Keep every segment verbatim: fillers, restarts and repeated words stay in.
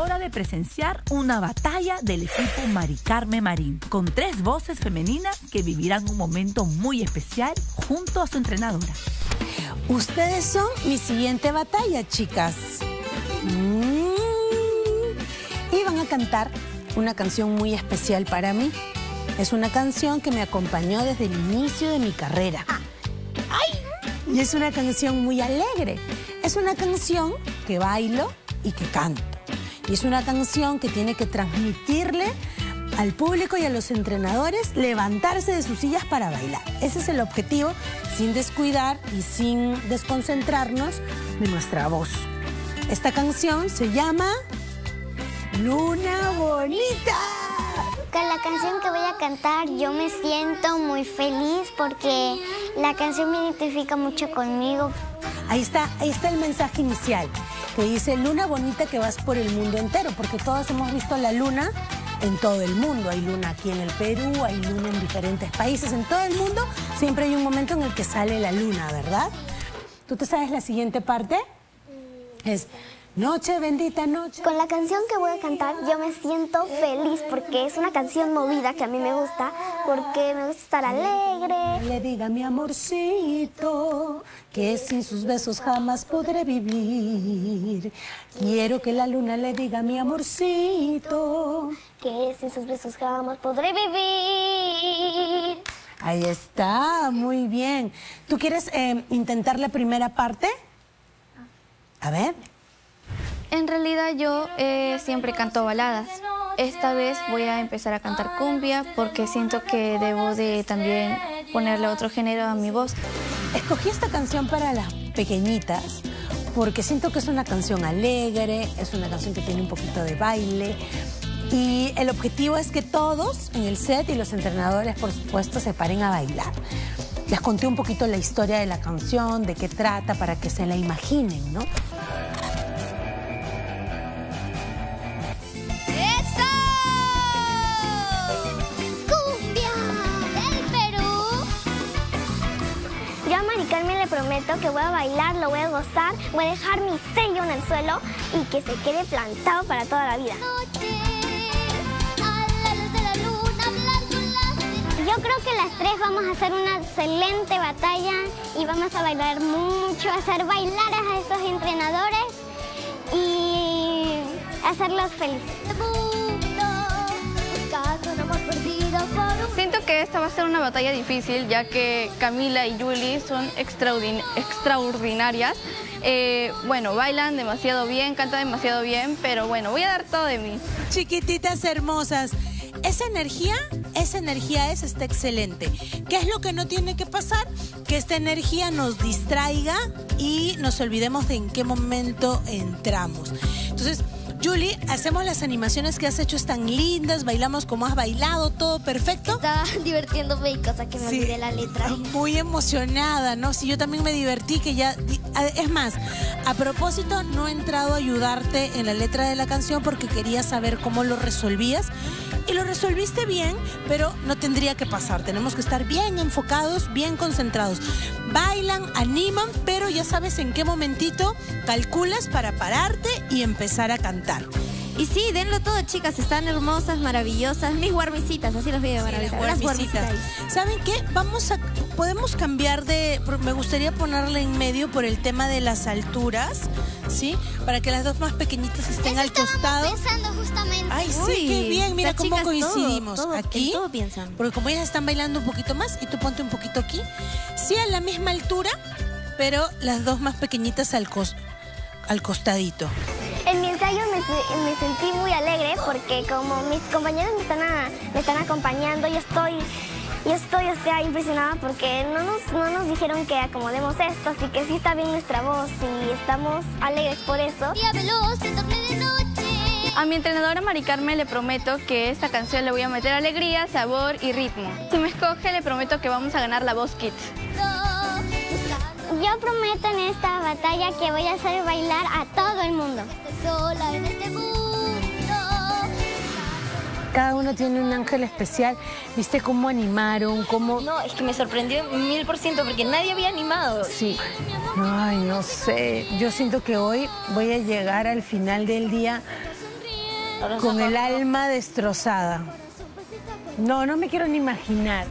hora de presenciar una batalla del equipo Mari Carmen Marín, con tres voces femeninas que vivirán un momento muy especial junto a su entrenadora. Ustedes son mi siguiente batalla, chicas. Mm. Y van a cantar una canción muy especial para mí. Es una canción que me acompañó desde el inicio de mi carrera. ¡Ay! Y es una canción muy alegre. Es una canción que bailo y que canto. Y es una canción que tiene que transmitirle al público y a los entrenadores levantarse de sus sillas para bailar. Ese es el objetivo, sin descuidar y sin desconcentrarnos de nuestra voz. Esta canción se llama Luna Bonita. Con la canción que voy a cantar yo me siento muy feliz porque la canción me identifica mucho conmigo. Ahí está, ahí está el mensaje inicial, que dice Luna Bonita, que vas por el mundo entero, porque todos hemos visto la luna en todo el mundo. Hay luna aquí en el Perú, hay luna en diferentes países, en todo el mundo siempre hay un momento en el que sale la luna, ¿verdad? ¿Tú te sabes la siguiente parte? Es Noche bendita noche. Con la canción que voy a cantar yo me siento feliz porque es una canción movida que a mí me gusta, porque me gusta estar alegre. Le diga a mi amorcito que sin sus besos jamás podré vivir. Quiero que la luna le diga a mi amorcito que sin sus besos jamás podré vivir. Ahí está, muy bien. ¿Tú quieres eh, intentar la primera parte? A ver. En realidad yo eh, siempre canto baladas. Esta vez voy a empezar a cantar cumbia porque siento que debo de también ponerle otro género a mi voz. Escogí esta canción para las pequeñitas porque siento que es una canción alegre, es una canción que tiene un poquito de baile y el objetivo es que todos en el set y los entrenadores, por supuesto, se paren a bailar. Les conté un poquito la historia de la canción, de qué trata, para que se la imaginen, ¿no? Carmen, le prometo que voy a bailar, lo voy a gozar, voy a dejar mi sello en el suelo y que se quede plantado para toda la vida. Yo creo que las tres vamos a hacer una excelente batalla y vamos a bailar mucho, hacer bailar a esos entrenadores y hacerlos felices. Siento que esta va a ser una batalla difícil, ya que Camila y Julie son extraordin extraordinarias. Eh, bueno, bailan demasiado bien, cantan demasiado bien, pero bueno, voy a dar todo de mí. Chiquititas hermosas, esa energía, esa energía es, está excelente. ¿Qué es lo que no tiene que pasar? Que esta energía nos distraiga y nos olvidemos de en qué momento entramos. Entonces, Julie, hacemos las animaciones que has hecho, están lindas, bailamos como has bailado, todo perfecto. Estaba divirtiéndome y cosa que me sí, olvidé la letra. Muy emocionada, ¿no? Sí, yo también me divertí, que ya... Es más, a propósito, no he entrado a ayudarte en la letra de la canción porque quería saber cómo lo resolvías. Y lo resolviste bien, pero no tendría que pasar. Tenemos que estar bien enfocados, bien concentrados. Bailan, animan, pero ya sabes en qué momentito calculas para pararte y empezar a cantar. Y sí, denlo todo, chicas. Están hermosas, maravillosas. Mis guarmicitas, así las veo, sí, las guarmicitas. ¿Saben qué? Vamos a... Podemos cambiar de... Me gustaría ponerla en medio por el tema de las alturas, ¿sí? Para que las dos más pequeñitas estén Eso al costado. Pensando justamente. Ay, sí, Uy, qué bien. Mira cómo coincidimos. Todo, todo, aquí, todo piensan. Porque como ellas están bailando un poquito más y tú ponte un poquito aquí. Sí, a la misma altura, pero las dos más pequeñitas al, cos, al costadito. En mi ensayo me, me sentí muy alegre porque como mis compañeros me están, a, me están acompañando, yo estoy, yo estoy o sea, impresionada porque no nos, no nos dijeron que acomodemos esto, así que sí está bien nuestra voz y estamos alegres por eso. A mi entrenadora Mari Carmen le prometo que esta canción le voy a meter alegría, sabor y ritmo. Si me escoge, le prometo que vamos a ganar la Voz Kids. Yo prometo en esta batalla que voy a hacer bailar a todo el mundo. Sola en este mundo. Cada uno tiene un ángel especial. ¿Viste cómo animaron? Cómo... No, es que me sorprendió mil por ciento porque nadie había animado. Sí. Ay, no sé. Yo siento que hoy voy a llegar al final del día con el alma destrozada. No, no me quiero ni imaginar.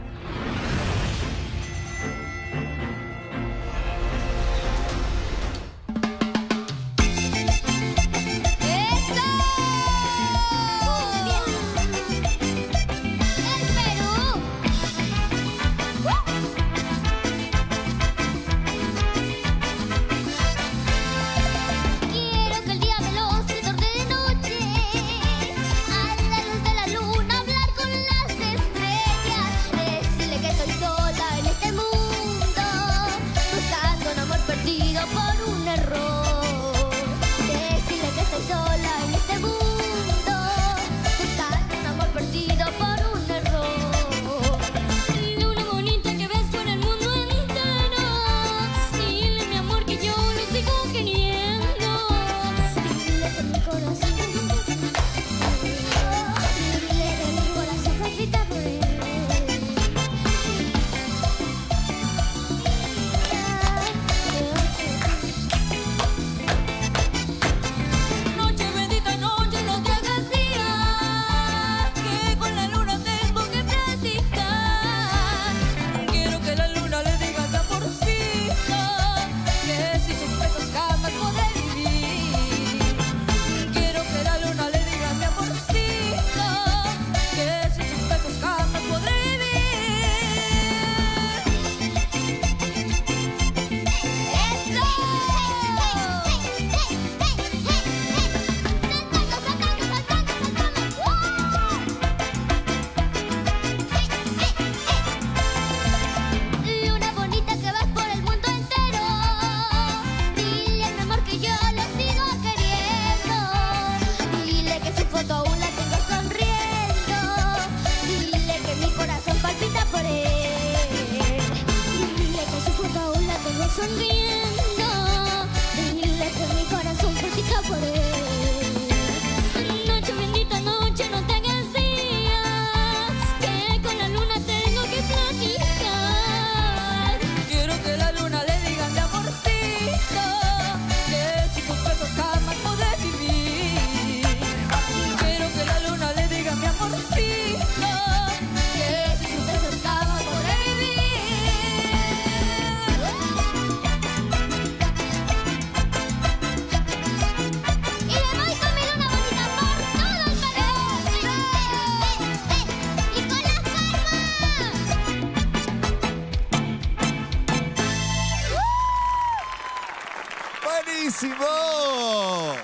¡Buenísimo!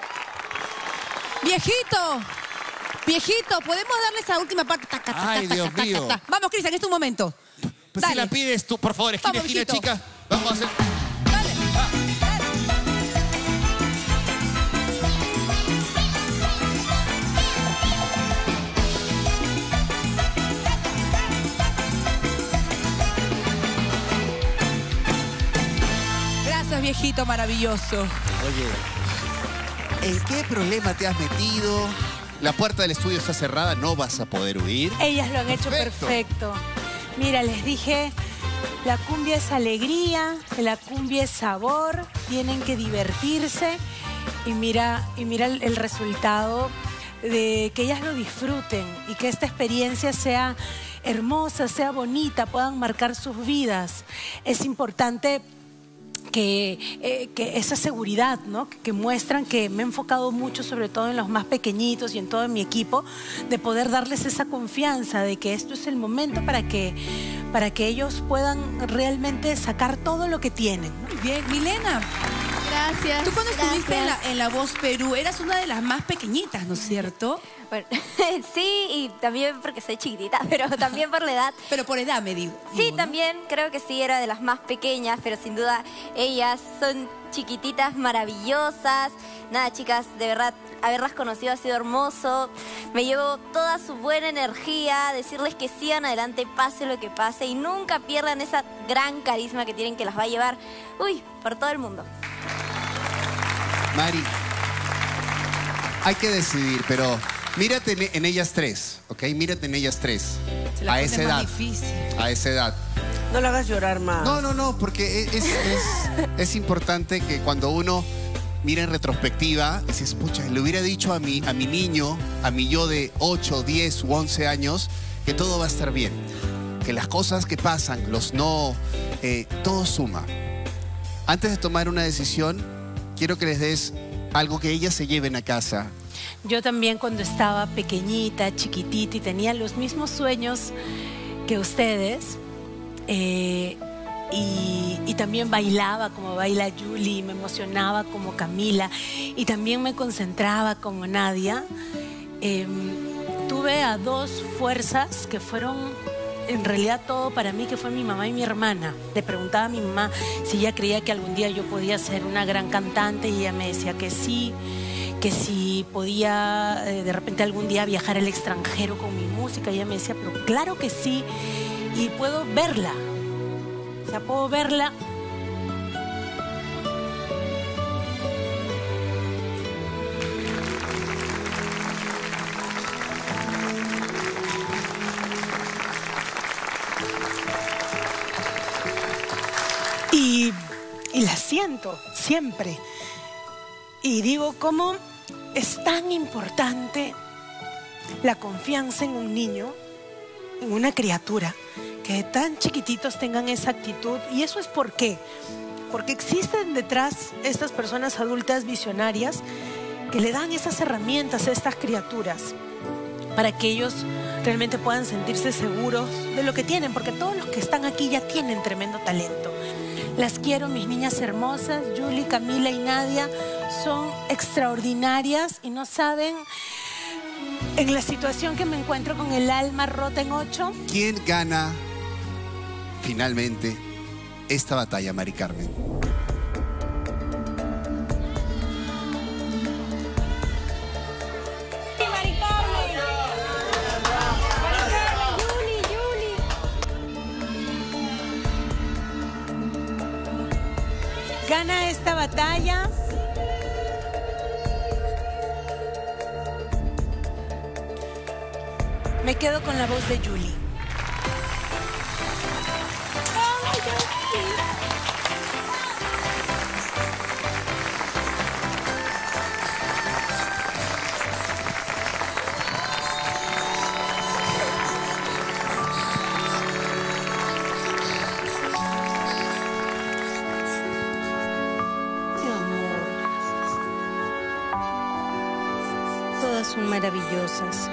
Viejito, viejito, ¿podemos darle esa última parte? Taca, taca, Ay, taca, Dios taca, mío. taca. Vamos, Cristian, este es un momento. Pues Dale. si la pides tú, por favor, esquina, Vamos, esquina, viejito. chica. Vamos a hacer... Dale, Ah. dale. Gracias, viejito maravilloso. Oye, ¿en qué problema te has metido? La puerta del estudio está cerrada, no vas a poder huir. Ellas lo han hecho Perfecto. perfecto. Mira, les dije, la cumbia es alegría, la cumbia es sabor, tienen que divertirse y mira, y mira el, el resultado de que ellas lo disfruten y que esta experiencia sea hermosa, sea bonita, puedan marcar sus vidas. Es importante que, eh, que esa seguridad, ¿no? que, que muestran que me he enfocado mucho sobre todo en los más pequeñitos y en todo mi equipo, de poder darles esa confianza de que esto es el momento para que, para que ellos puedan realmente sacar todo lo que tienen, ¿no? Muy bien, Milena. Gracias. Tú cuando Gracias. estuviste en la, en la Voz Perú eras una de las más pequeñitas, ¿no es cierto? Bueno, sí, y también porque soy chiquitita, pero también por la edad. Pero por edad me digo. Sí, digo, ¿no? también creo que sí, era de las más pequeñas, pero sin duda ellas son chiquititas, maravillosas. Nada, chicas, de verdad, haberlas conocido ha sido hermoso. Me llevo toda su buena energía, decirles que sigan adelante, pase lo que pase, y nunca pierdan esa gran carisma que tienen, que las va a llevar, uy, por todo el mundo. Mari, hay que decidir, pero mírate en, en ellas tres, ¿ok? Mírate en ellas tres. Se la A pone esa más edad. difícil. A esa edad. No lo hagas llorar más. No, no, no, porque es, es, es importante que cuando uno mira en retrospectiva, dices, pucha, le hubiera dicho a mi, a mi niño, a mi yo de ocho, diez u once años, que todo va a estar bien. Que las cosas que pasan, los no, eh, todo suma. Antes de tomar una decisión, quiero que les des algo que ellas se lleven a casa. Yo también cuando estaba pequeñita, chiquitita y tenía los mismos sueños que ustedes, eh, y, y también bailaba como baila Julie, me emocionaba como Camila y también me concentraba como Nadia, eh, tuve a dos fuerzas que fueron en realidad todo para mí, que fue mi mamá y mi hermana. Le preguntaba a mi mamá si ella creía que algún día yo podía ser una gran cantante y ella me decía que sí, que si podía eh, de repente algún día viajar al extranjero con mi música. Y ella me decía, pero claro que sí, y puedo verla, o sea, puedo verla. Y, y la siento siempre. Y digo, ¿cómo es tan importante la confianza en un niño, en una criatura, que de tan chiquititos tengan esa actitud? Y eso es por qué. Porque existen detrás estas personas adultas visionarias que le dan esas herramientas a estas criaturas para que ellos realmente puedan sentirse seguros de lo que tienen, porque todos los que están aquí ya tienen tremendo talento. Las quiero, mis niñas hermosas, Julie, Camila y Nadia, son extraordinarias y no saben, en la situación que me encuentro con el alma rota en ocho. ¿Quién gana finalmente esta batalla, Mari Carmen? Gana esta batalla me quedo con la voz de Julie. Todas son maravillosas.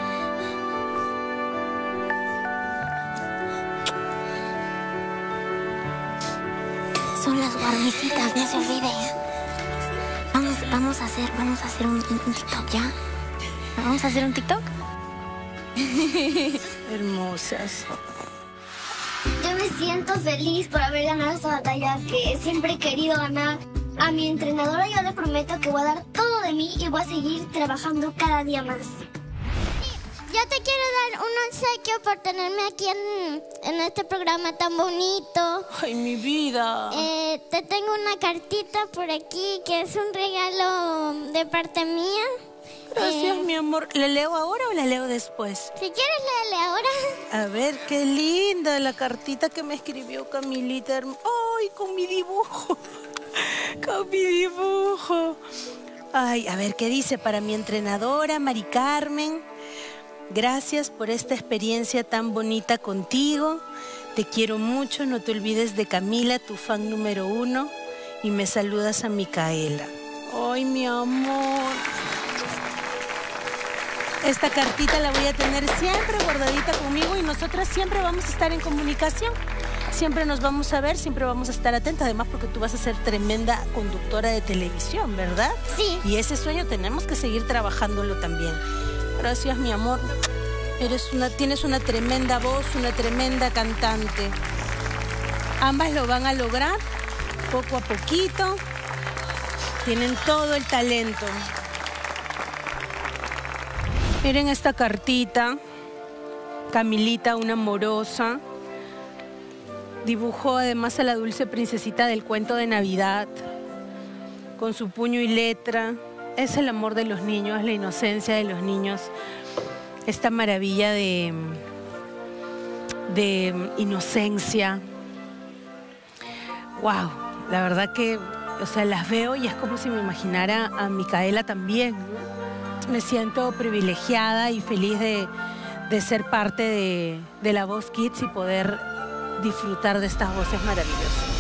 Son las guarnicitas, no se olviden. Vamos, vamos a hacer, vamos a hacer un, un, un TikTok, ¿ya? ¿Vamos a hacer un TikTok? Hermosas. Yo me siento feliz por haber ganado esta batalla que siempre he querido ganar. A mi entrenadora yo le prometo que voy a dar todo de mí y voy a seguir trabajando cada día más. Yo te quiero dar un obsequio por tenerme aquí en, en este programa tan bonito. Ay, mi vida. Eh, te tengo una cartita por aquí que es un regalo de parte mía. Gracias, Eh, mi amor. ¿La leo ahora o la leo después? Si quieres, léele ahora. A ver, qué linda la cartita que me escribió Camilita. herm- ¡Ay, con mi dibujo! Con mi dibujo. Ay, a ver, ¿qué dice? Para mi entrenadora, Mari Carmen. Gracias por esta experiencia tan bonita contigo. Te quiero mucho. No te olvides de Camila, tu fan número uno. Y me saludas a Micaela. Ay, mi amor. Esta cartita la voy a tener siempre guardadita conmigo y nosotras siempre vamos a estar en comunicación. Siempre nos vamos a ver, siempre vamos a estar atentas. Además, porque tú vas a ser tremenda conductora de televisión, ¿verdad? Sí. Y ese sueño tenemos que seguir trabajándolo también. Gracias, mi amor. Eres una, tienes una tremenda voz, una tremenda cantante. Ambas lo van a lograr poco a poquito. Tienen todo el talento. Miren esta cartita. Camilita, una amorosa, dibujó además a la dulce princesita del cuento de Navidad con su puño y letra. Es el amor de los niños, la inocencia de los niños, esta maravilla de, de inocencia. Wow, la verdad que o sea, las veo y es como si me imaginara a Micaela también, ¿no? Me siento privilegiada y feliz de, de ser parte de, de La Voz Kids y poder disfrutar de estas voces maravillosas.